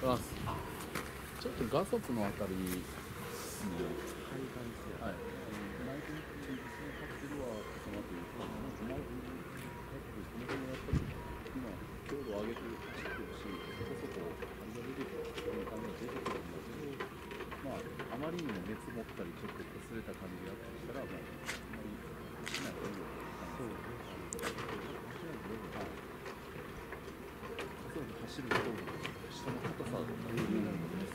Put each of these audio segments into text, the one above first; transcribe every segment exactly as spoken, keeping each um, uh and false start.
あ、ちょっとガソップのあたりに、はい、内転筋にカプセルはその後に、なんか前にこの辺やった時今強度を上げて走ってるし、そこそこ張りが出てくる感じが出てくるんだけど、まああまりにも熱持ったりちょっと擦れた感じがあったりしたら、もうあんまりしない方がいいような感じです。走ると下の硬さが緩くなるので、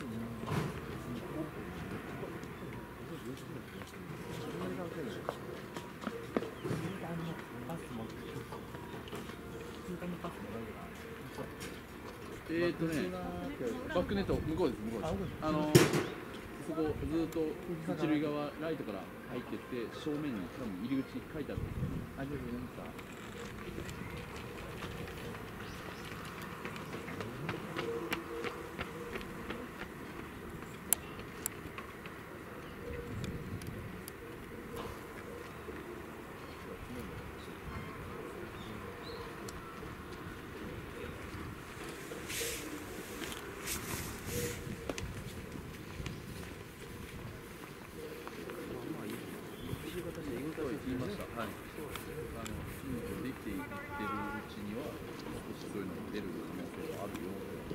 えーっとね、バックネット向こうです向こうです。あのそこずっと一塁側ライトから入ってって正面に多分入り口書いてあるんですよね。ありがとうございました。言いました。はい。あの、できていってるうちには、少しそういうのが出る可能性があるよ。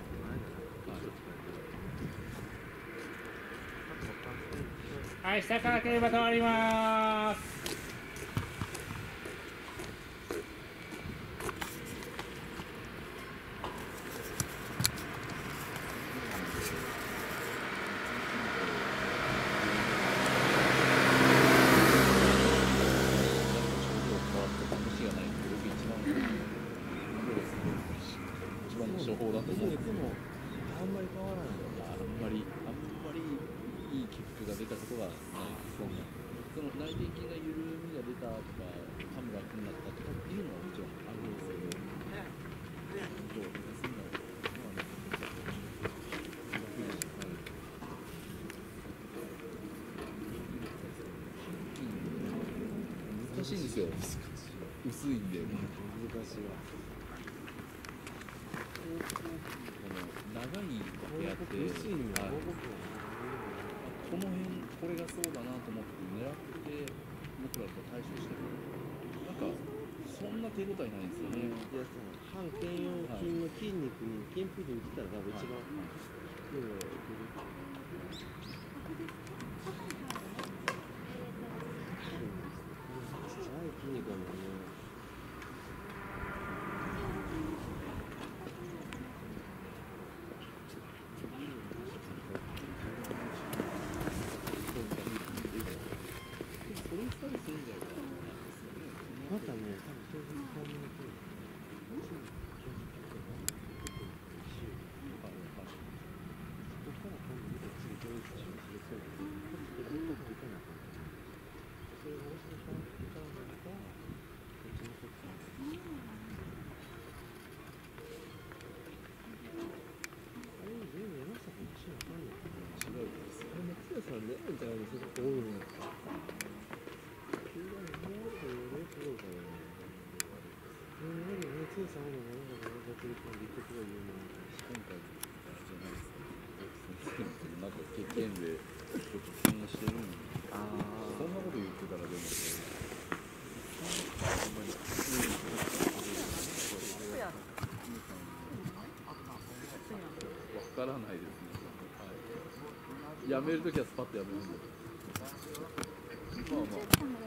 はい。はい、下から競馬変わります。 処方だと思う。でもあんまり変わらない。あんまりあんまりいい結果が出たことがない。そんなその内転筋が緩みが出たとか、ハムが楽になったとかっていうのはもちろんあるんですけど、どう休んだのはね、難しいんですよ。薄いんで難しいわ。長い部屋って、はい、この辺これがそうだなと思って狙って僕らと対処してもなんかそんな手応えないんですよね。いや、 半肩腰筋の筋肉に筋膚に打ったら多分一番手がいける。ちっちゃい筋肉だもんね。またね、多分そういう感じの人。 なんか経験でちょっと気にしてるんで、そんなこと言ってたらでもわからないですね。はい、やめるときはスパッとやめるんで。まあまあ。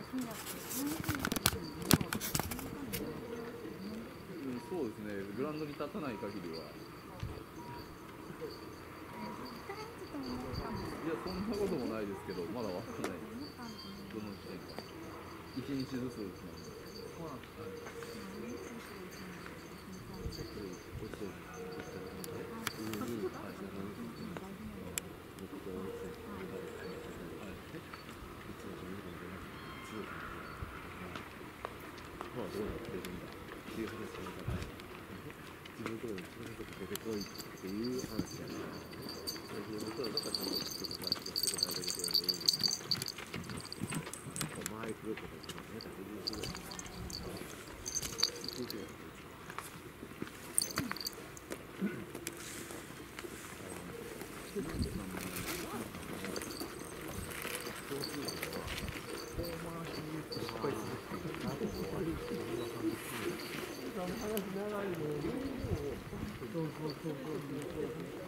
うん、そうですね。グラウンドに立たない限りは。いや、そんなこともないですけど、まだわからないです。どの時点か。一日ずつですなんで。そうなんですね。まあどうなってるんだっていう話の中で、自分のところにそのこと出てこいっていう話やから、自分のところだからちゃんとしてくださいってしてくださいだけでいいんですけど、周り来ることとかね、だけで言うと、いくいくやってそうそうそうそう。